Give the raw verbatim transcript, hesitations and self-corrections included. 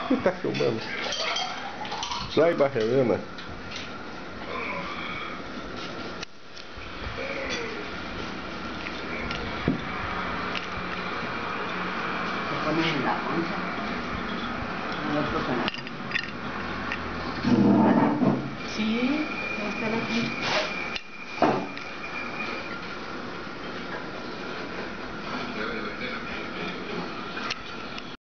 Ele tá filmando. Lá em Barra Helena. Se pone en la concha. No lo tocan. Sí, está la